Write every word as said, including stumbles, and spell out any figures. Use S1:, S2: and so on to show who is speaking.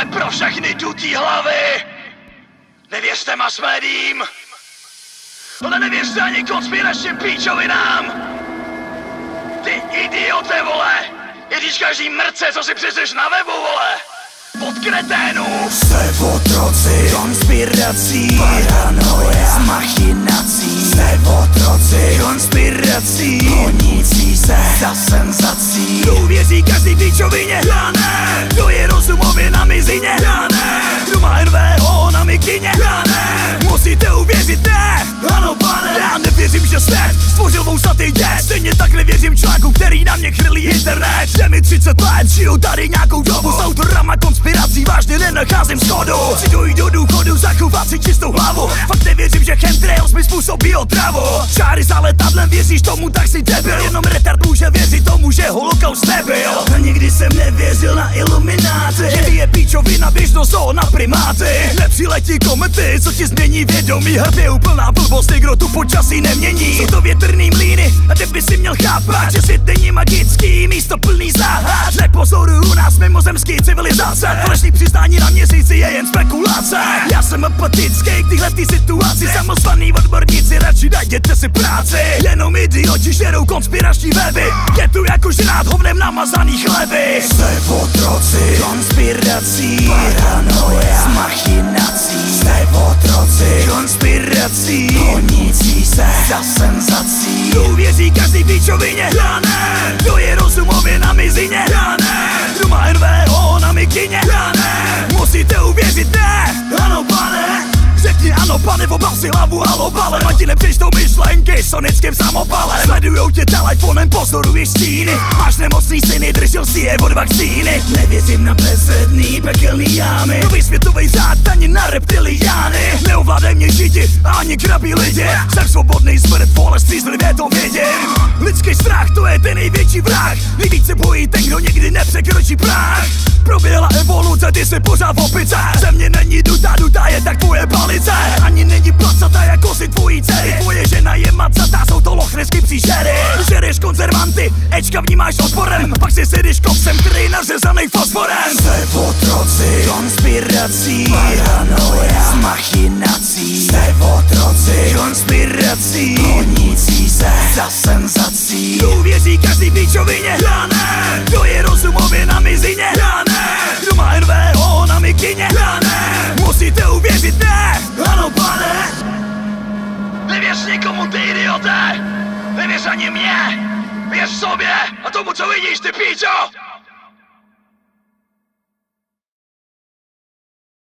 S1: tohle pro všechny dutý hlavy! Nevěřte mass médiím! Ale nevěřte ani konspiračním píčovinám! Ty idiote, vole! I když každý mrce, co si přečteš na webu, vole! Pod kreténu!
S2: Jste otroci konspirací, paranoje z machinací. Jste otroci konspirací, honící se za senzací.
S1: Kdo uvěří každý píčovině? Já ne! Kdo je rozumově na mizině? Já ne! Kdo má N V O na mikině? Já ne! Musíte uvěřit, ne! Ano, pane! Já nevěřím, že svět stvořil vousatý dět. Stejně tak nevěřím článku, který na mě chrlí internet. Je mi třicet let, žiju tady nějakou dobu. S autorama konspirací vážně nenacházím schodu. Chci dojít do důchodu, zachovat si čistou hlavu. Fakt nevěřím, že chemtrails mi způsobí otravu. Čáry za letadlem, věříš tomu, tak si debil. Jenom retard může věřit tomu, že holokaust nebyl. A nikdy jsem nevěřil na ilumináty. Kdy je píčovina běžnost zóna primáty. Nepřiletí komety, co ti změní vědomí. Hrb je úplná blbost, kdo tu počasí nemění. Jsou to větrný mlýny a ty by si měl chápat, že svět není magický, místo plný záhad. Nepozoruju u nás mimozemský civilizace. Falešný přiznání na měsíci je jen spekulace. Já jsem apatický k tyhletý situaci. Samosvaný odborníci, radši najděte si práci. Jenom idioti žerou konspirační weby. Je tu jako žrát hovnem namazaný chleby.
S2: Jste otroci konspirací, paranoje z machinací. Jste otroci konspirací, honící se za senzací.
S1: Kdo uvěří každý píčovině? Já ne! Kdo je rozumově na mizině? Já ne! Kdo má N V O na mikině? Já ne! Musíte uvěřit, ne! Ano, pane! Řekni ano, pane, obav si hlavu halobalem. A ti nepřečtou myšlenky sonickým samopalem. Sledujou tě telefonem, pozoruješ stíny. Máš nemocný syny, držel si je od vakcíny. Nevěřím na bezedný pekelný jámy. Nový světový řád ani na reptiliány. Neovládaj mě židi, ani krabí lidi. Jsem svobodný smrt, vole, střízlivě to vědím. Lidský strach, to je ten největší vrah. Nejvíc se bojí ten, kdo někdy nepřekročí práh. Proběhla evoluce, ty jsi pořád v opice. Země není dutá, dutá je tak tvoje palice. Ani není placatá jako si tvojí dcery. Tvoje žena je macatá, jsou to lochnesky příšery. Žereš konzervanty, Ečka vnímáš odporem. Pak si sedíš kopsem, který je nařezanej fosforem.
S2: Jste otroci konspirací, paranoje z machinací. Jste otroci konspirací, honící se za senzací.
S1: Kdo uvěří každý píčovině? Já ne! Kdo je rozumově na mizině? Já ne! Kdo má N V O na mikině? Já ne! Musíte uvěřit, ne! Ano, pane! Nevěř nikomu, ty idiote! Nevěř ani mě! Věř sobě a tomu, co vidíš, ty píčo!